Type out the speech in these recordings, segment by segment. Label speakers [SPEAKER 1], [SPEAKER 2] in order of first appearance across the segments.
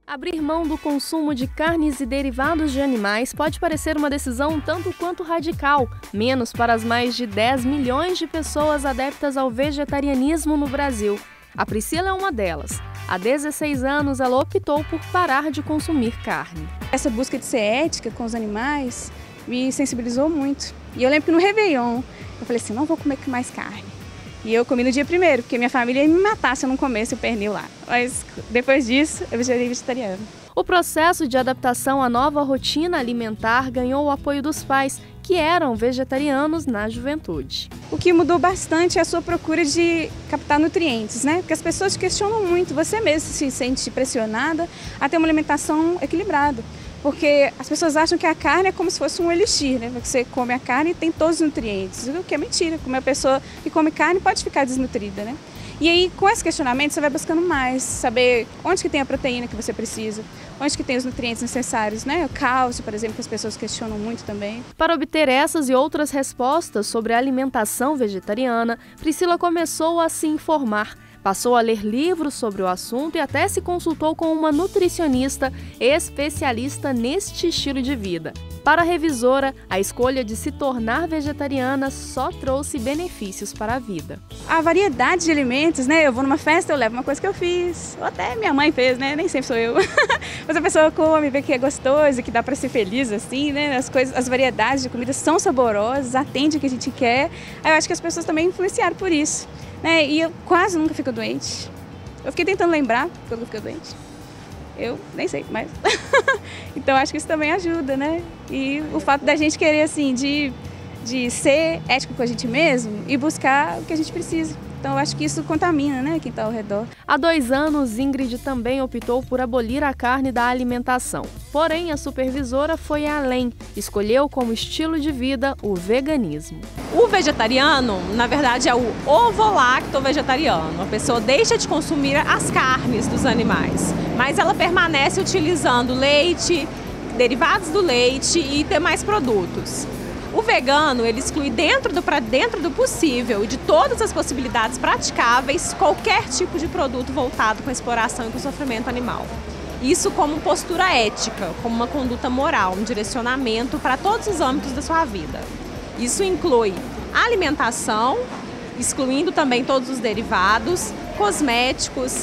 [SPEAKER 1] Abrir mão do consumo de carnes e derivados de animais pode parecer uma decisão tanto quanto radical, menos para as mais de 10 milhões de pessoas adeptas ao vegetarianismo no Brasil. A Priscila é uma delas. Há 16 anos, ela optou por parar de consumir carne.
[SPEAKER 2] Essa busca de ser ética com os animais me sensibilizou muito. E eu lembro que no Réveillon, eu falei assim, não vou comer mais carne. E eu comi no dia primeiro, porque minha família ia me matar se eu não comesse o pernil lá. Mas depois disso, eu virei vegetariana.
[SPEAKER 1] O processo de adaptação à nova rotina alimentar ganhou o apoio dos pais, que eram vegetarianos na juventude.
[SPEAKER 2] O que mudou bastante é a sua procura de captar nutrientes, né? Porque as pessoas te questionam muito, você mesmo se sente pressionada a ter uma alimentação equilibrada. Porque as pessoas acham que a carne é como se fosse um elixir, né? Você come a carne e tem todos os nutrientes, o que é mentira. Como a pessoa que come carne pode ficar desnutrida, né? E aí, com esse questionamento, você vai buscando mais, saber onde que tem a proteína que você precisa, onde que tem os nutrientes necessários, né? O cálcio, por exemplo, que as pessoas questionam muito também.
[SPEAKER 1] Para obter essas e outras respostas sobre a alimentação vegetariana, Priscila começou a se informar. Passou a ler livros sobre o assunto e até se consultou com uma nutricionista especialista neste estilo de vida. Para a revisora, a escolha de se tornar vegetariana só trouxe benefícios para a vida.
[SPEAKER 2] A variedade de alimentos, né? Eu vou numa festa, eu levo uma coisa que eu fiz, ou até minha mãe fez, né? Nem sempre sou eu. Mas a pessoa come, vê que é gostoso, que dá para ser feliz assim, né? As variedades de comida são saborosas, atende o que a gente quer. Eu acho que as pessoas também influenciaram por isso. Né? E eu quase nunca fico doente. Eu fiquei tentando lembrar quando eu fiquei doente. Eu nem sei, mas... Então acho que isso também ajuda, né? E o fato da gente querer, assim, de ser ético com a gente mesmo e buscar o que a gente precisa. Então eu acho que isso contamina, né, quem está ao redor.
[SPEAKER 1] Há 2 anos, Ingrid também optou por abolir a carne da alimentação. Porém, a supervisora foi além. Escolheu como estilo de vida o veganismo.
[SPEAKER 3] O vegetariano, na verdade, é o ovo-lacto-vegetariano. A pessoa deixa de consumir as carnes dos animais, mas ela permanece utilizando leite, derivados do leite e demais produtos. O vegano, ele exclui dentro do possível e de todas as possibilidades praticáveis qualquer tipo de produto voltado com a exploração e com o sofrimento animal. Isso como postura ética, como uma conduta moral, um direcionamento para todos os âmbitos da sua vida. Isso inclui alimentação, excluindo também todos os derivados, cosméticos,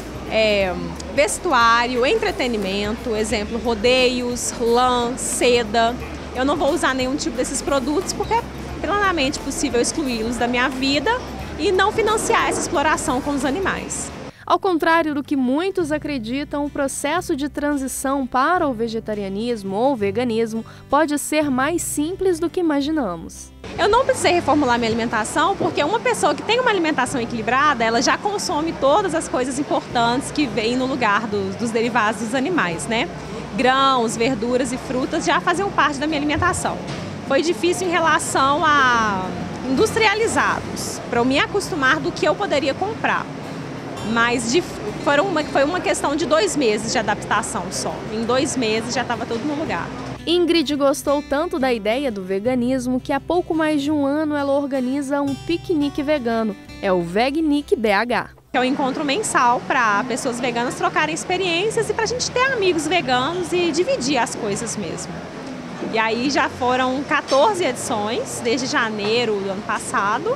[SPEAKER 3] vestuário, entretenimento, exemplo, rodeios, lã, seda. Eu não vou usar nenhum tipo desses produtos porque é plenamente possível excluí-los da minha vida e não financiar essa exploração com os animais.
[SPEAKER 1] Ao contrário do que muitos acreditam, o processo de transição para o vegetarianismo ou veganismo pode ser mais simples do que imaginamos.
[SPEAKER 3] Eu não precisei reformular minha alimentação porque uma pessoa que tem uma alimentação equilibrada, ela já consome todas as coisas importantes que vêm no lugar dos derivados dos animais, né? Grãos, verduras e frutas já faziam parte da minha alimentação. Foi difícil em relação a industrializados, para eu me acostumar do que eu poderia comprar. Mas foi uma questão de 2 meses de adaptação só. Em 2 meses já estava tudo no lugar.
[SPEAKER 1] Ingrid gostou tanto da ideia do veganismo que há pouco mais de 1 ano ela organiza um piquenique vegano. É o Vegnique BH.
[SPEAKER 3] É um encontro mensal para pessoas veganas trocarem experiências e para a gente ter amigos veganos e dividir as coisas mesmo. E aí já foram 14 edições, desde janeiro do ano passado.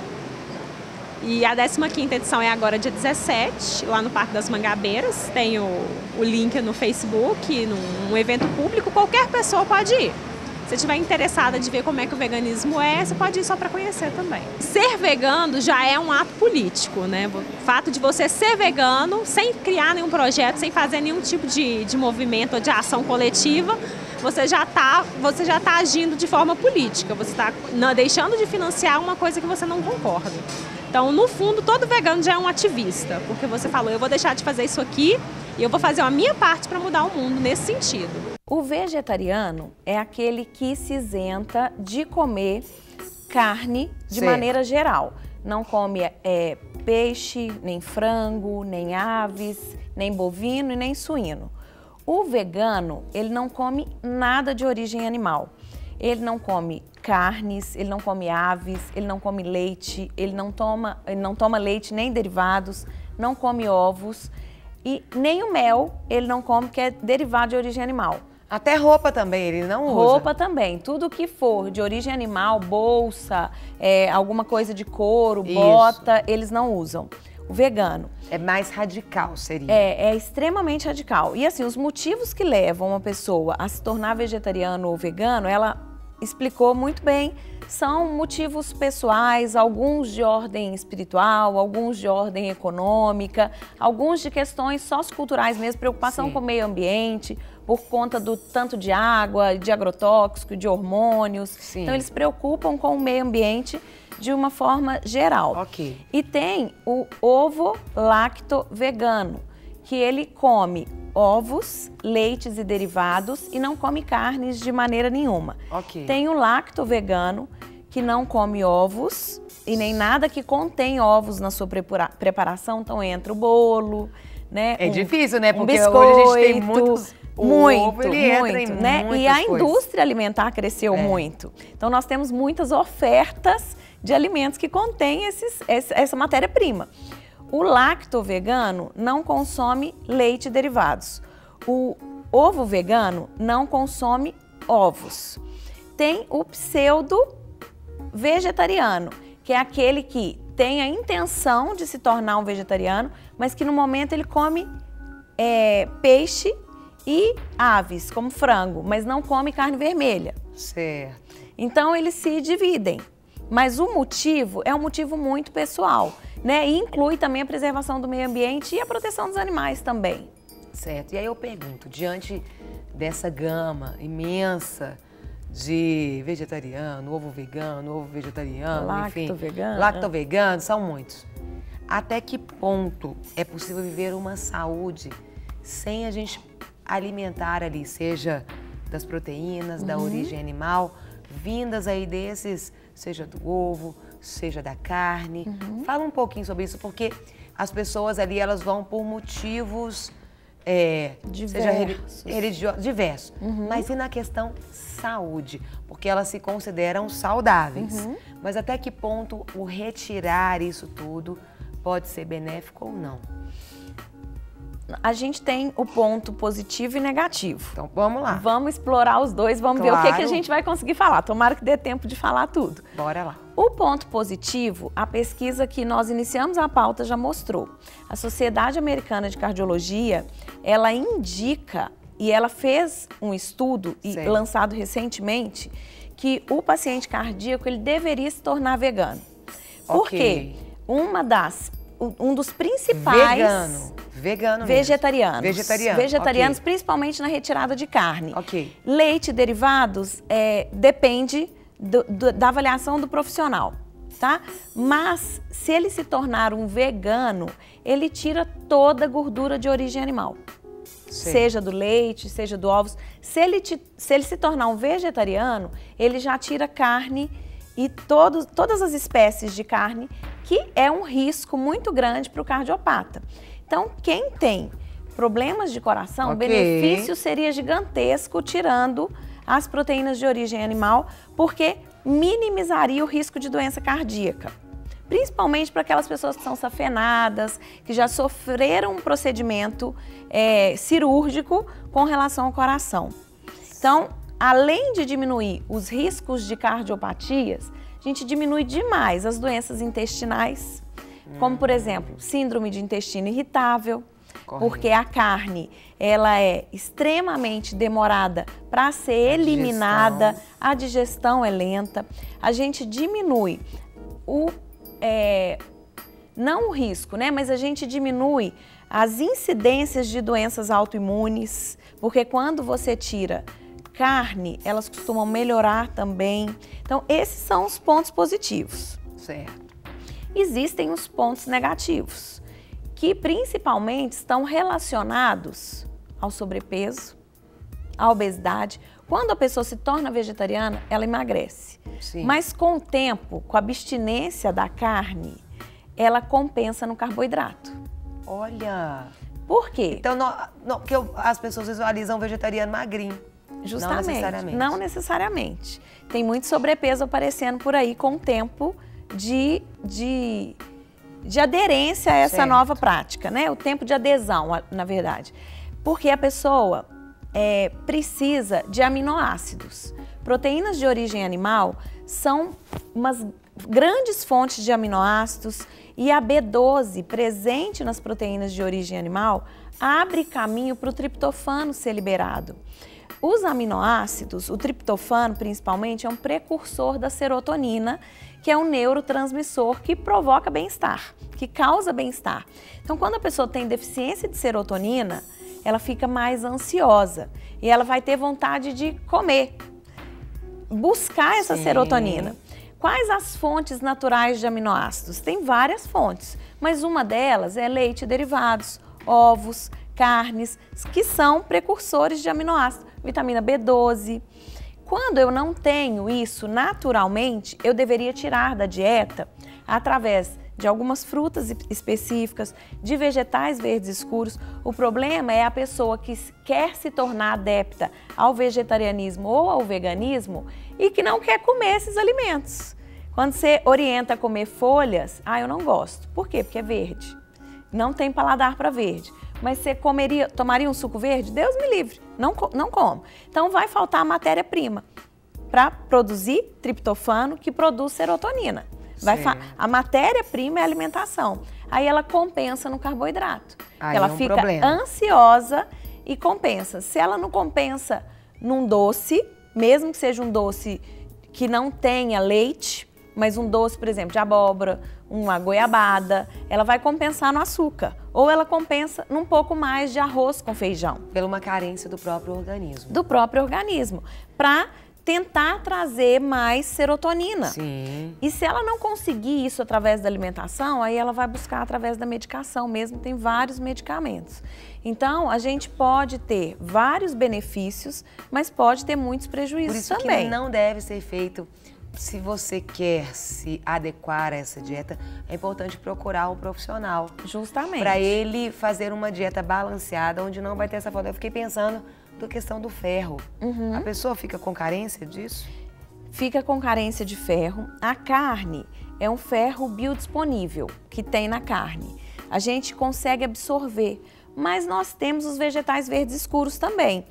[SPEAKER 3] E a 15ª edição é agora dia 17, lá no Parque das Mangabeiras. Tem o link no Facebook, num evento público, qualquer pessoa pode ir. Se estiver interessada de ver como é que o veganismo é, você pode ir só para conhecer também. Ser vegano já é um ato político, né? O fato de você ser vegano, sem criar nenhum projeto, sem fazer nenhum tipo de movimento ou de ação coletiva, você já tá agindo de forma política, você está deixando de financiar uma coisa que você não concorda. Então, no fundo, todo vegano já é um ativista, porque você falou, eu vou deixar de fazer isso aqui e eu vou fazer a minha parte para mudar o mundo nesse sentido.
[SPEAKER 4] O vegetariano é aquele que se isenta de comer carne de maneira geral. Não come peixe, nem frango, nem aves, nem bovino e nem suíno. O vegano, ele não come nada de origem animal. Ele não come carnes, ele não come aves, ele não come leite, ele não toma leite nem derivados, não come ovos. E nem o mel ele não come, que é derivado de origem animal.
[SPEAKER 5] Até roupa também ele não usa?
[SPEAKER 4] Roupa também. Tudo que for de origem animal, bolsa, alguma coisa de couro, bota, eles não usam. O vegano.
[SPEAKER 5] É mais radical, seria?
[SPEAKER 4] É extremamente radical. E assim, os motivos que levam uma pessoa a se tornar vegetariano ou vegano, ela explicou muito bem, são motivos pessoais, alguns de ordem espiritual, alguns de ordem econômica, alguns de questões socioculturais mesmo, preocupação com o meio ambiente, por conta do tanto de água, de agrotóxico, de hormônios. Sim. Então eles se preocupam com o meio ambiente de uma forma geral.
[SPEAKER 5] Ok.
[SPEAKER 4] E tem o ovo lacto vegano, que ele come ovos, leites e derivados e não come carnes de maneira nenhuma.
[SPEAKER 5] Ok.
[SPEAKER 4] Tem o lacto vegano, que não come ovos e nem nada que contém ovos na sua preparação. Então entra o bolo, né?
[SPEAKER 5] É difícil, né? Porque
[SPEAKER 4] biscoito,
[SPEAKER 5] hoje a gente tem muitos...
[SPEAKER 4] Muito,
[SPEAKER 5] né?
[SPEAKER 4] E a indústria alimentar cresceu muito. Então nós temos muitas ofertas de alimentos que contêm essa matéria-prima. O lacto vegano não consome leite e derivados. O ovo vegano não consome ovos. Tem o pseudo vegetariano, que é aquele que tem a intenção de se tornar um vegetariano, mas que no momento ele come peixe e aves, como frango, mas não come carne vermelha.
[SPEAKER 5] Certo.
[SPEAKER 4] Então eles se dividem. Mas o motivo é um motivo muito pessoal, né? E inclui também a preservação do meio ambiente e a proteção dos animais também.
[SPEAKER 5] Certo. E aí eu pergunto, diante dessa gama imensa de vegetariano, ovo vegetariano, enfim, lacto vegano, são muitos. Até que ponto é possível viver uma saúde sem a gente alimentar ali, seja das proteínas, da origem animal, vindas aí desses, seja do ovo, seja da carne. Fala um pouquinho sobre isso, porque as pessoas ali, elas vão por motivos diversos. Mas e na questão saúde? Porque elas se consideram saudáveis. Mas até que ponto o retirar isso tudo pode ser benéfico ou não?
[SPEAKER 4] A gente tem o ponto positivo e negativo.
[SPEAKER 5] Então, vamos lá.
[SPEAKER 4] Vamos explorar os dois, vamos ver o que a gente vai conseguir falar. Tomara que dê tempo de falar tudo.
[SPEAKER 5] Bora lá.
[SPEAKER 4] O ponto positivo, a pesquisa que nós iniciamos a pauta já mostrou. A Sociedade Americana de Cardiologia, ela indica, e ela fez um estudo lançado recentemente, que o paciente cardíaco ele deveria se tornar vegano. Por quê? Um dos principais... Vegetarianos, principalmente na retirada de carne. Leite e derivados depende da avaliação do profissional, tá? Mas se ele se tornar um vegano, ele tira toda a gordura de origem animal. Seja do leite, seja do ovos. Se ele se tornar um vegetariano, ele já tira carne e todas as espécies de carne, que é um risco muito grande para o cardiopata. Então, quem tem problemas de coração, o benefício seria gigantesco tirando as proteínas de origem animal, porque minimizaria o risco de doença cardíaca. Principalmente para aquelas pessoas que são safenadas, que já sofreram um procedimento cirúrgico com relação ao coração. Então, além de diminuir os riscos de cardiopatias, a gente diminui demais as doenças intestinais, como, por exemplo, síndrome de intestino irritável, porque a carne ela é extremamente demorada para ser eliminada, a digestão é lenta. A gente diminui não o risco, né? Mas a gente diminui as incidências de doenças autoimunes, porque quando você tira carne, elas costumam melhorar também. Então, esses são os pontos positivos.
[SPEAKER 5] Certo.
[SPEAKER 4] Existem os pontos negativos, que principalmente estão relacionados ao sobrepeso, à obesidade. Quando a pessoa se torna vegetariana, ela emagrece. Mas com o tempo, com a abstinência da carne, ela compensa no carboidrato.
[SPEAKER 5] Olha!
[SPEAKER 4] Por quê?
[SPEAKER 5] Então, porque as pessoas visualizam o vegetariano magrinho.
[SPEAKER 4] Justamente, não necessariamente. Tem muito sobrepeso aparecendo por aí com o tempo de de aderência a essa nova prática, né? O tempo de adesão, na verdade. Porque a pessoa precisa de aminoácidos. Proteínas de origem animal são umas grandes fontes de aminoácidos e a B12 presente nas proteínas de origem animal abre caminho para o triptofano ser liberado. Os aminoácidos, o triptofano principalmente, é um precursor da serotonina, que é um neurotransmissor que provoca bem-estar, que causa bem-estar. Então, quando a pessoa tem deficiência de serotonina, ela fica mais ansiosa e ela vai ter vontade de comer, buscar essa serotonina. Quais as fontes naturais de aminoácidos? Tem várias fontes, mas uma delas é leite e derivados, ovos, carnes, que são precursores de aminoácidos, vitamina B12. Quando eu não tenho isso naturalmente, eu deveria tirar da dieta através de algumas frutas específicas, de vegetais verdes escuros. O problema é a pessoa que quer se tornar adepta ao vegetarianismo ou ao veganismo e que não quer comer esses alimentos. Quando você orienta a comer folhas, eu não gosto. Por quê? Porque é verde. Não tem paladar para verde. Mas você tomaria um suco verde? Deus me livre, não como. Então vai faltar a matéria-prima para produzir triptofano, que produz serotonina. A matéria-prima é a alimentação. Aí ela compensa no carboidrato. Ela fica ansiosa e compensa. Se ela não compensa num doce, mesmo que seja um doce que não tenha leite, mas um doce, por exemplo, de abóbora, uma goiabada, ela vai compensar no açúcar. Ou ela compensa num pouco mais de arroz com feijão.
[SPEAKER 5] Pela uma carência do próprio organismo.
[SPEAKER 4] Do próprio organismo. Para tentar trazer mais serotonina.
[SPEAKER 5] Sim.
[SPEAKER 4] E se ela não conseguir isso através da alimentação, aí ela vai buscar através da medicação mesmo, tem vários medicamentos. Então, a gente pode ter vários benefícios, mas pode ter muitos prejuízos também.
[SPEAKER 5] Por isso que não deve ser feito. Se você quer se adequar a essa dieta, é importante procurar um profissional.
[SPEAKER 4] Justamente.
[SPEAKER 5] Para ele fazer uma dieta balanceada, onde não vai ter essa falta. Eu fiquei pensando na questão do ferro. A pessoa fica com carência disso?
[SPEAKER 4] Fica com carência de ferro. A carne é um ferro biodisponível que tem na carne. A gente consegue absorver, mas nós temos os vegetais verdes escuros também,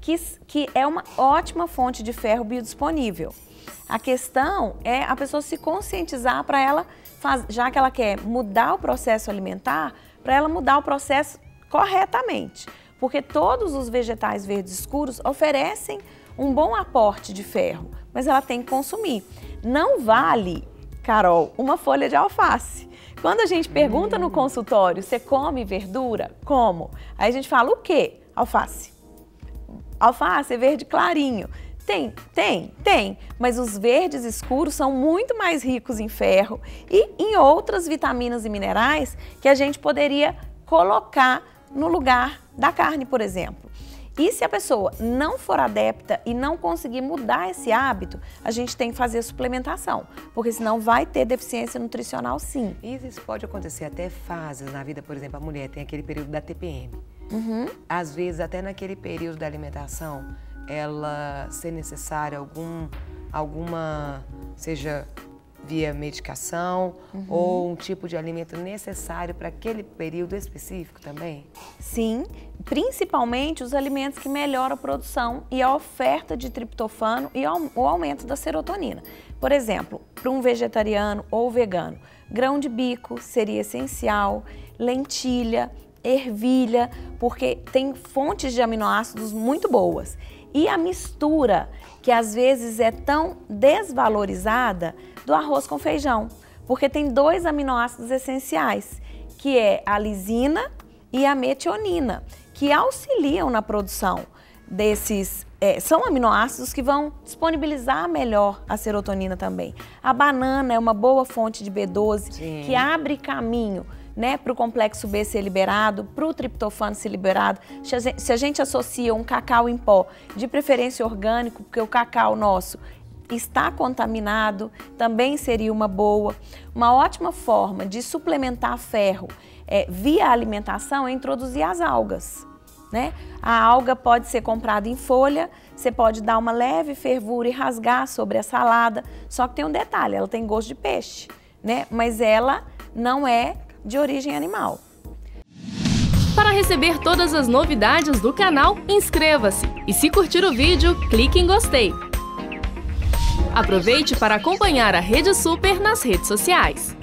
[SPEAKER 4] que é uma ótima fonte de ferro biodisponível. A questão é a pessoa se conscientizar para ela, já que ela quer mudar o processo alimentar, para ela mudar o processo corretamente. Porque todos os vegetais verdes escuros oferecem um bom aporte de ferro, mas ela tem que consumir. Não vale, Carol, uma folha de alface. Quando a gente pergunta no consultório, você come verdura? Como? Aí a gente fala, o quê? Alface. Alface é verde clarinho. Tem, mas os verdes escuros são muito mais ricos em ferro e em outras vitaminas e minerais que a gente poderia colocar no lugar da carne, por exemplo. E se a pessoa não for adepta e não conseguir mudar esse hábito, a gente tem que fazer suplementação, porque senão vai ter deficiência nutricional sim.
[SPEAKER 5] E isso pode acontecer até fases na vida, por exemplo, a mulher tem aquele período da TPM. Às vezes, até naquele período da alimentação, ela ser necessária alguma, seja via medicação ou um tipo de alimento necessário para aquele período específico também?
[SPEAKER 4] Sim, principalmente os alimentos que melhoram a produção e a oferta de triptofano e o aumento da serotonina. Por exemplo, para um vegetariano ou vegano, grão de bico seria essencial, lentilha, ervilha, porque tem fontes de aminoácidos muito boas. E a mistura, que às vezes é tão desvalorizada, do arroz com feijão, porque tem dois aminoácidos essenciais, que é a lisina e a metionina, que auxiliam na produção desses, são aminoácidos que vão disponibilizar melhor a serotonina também. A banana é uma boa fonte de B12, Sim. que abre caminho, né, para o complexo B ser liberado, para o triptofano ser liberado. Se a gente associa um cacau em pó, de preferência orgânico, porque o cacau nosso está contaminado, também seria uma boa. Uma ótima forma de suplementar ferro via alimentação é introduzir as algas, né? A alga pode ser comprada em folha, você pode dar uma leve fervura e rasgar sobre a salada, só que tem um detalhe, ela tem gosto de peixe, né? Mas ela não é de origem animal.
[SPEAKER 1] Para receber todas as novidades do canal, inscreva-se e se curtir o vídeo, clique em gostei. Aproveite para acompanhar a Rede Super nas redes sociais.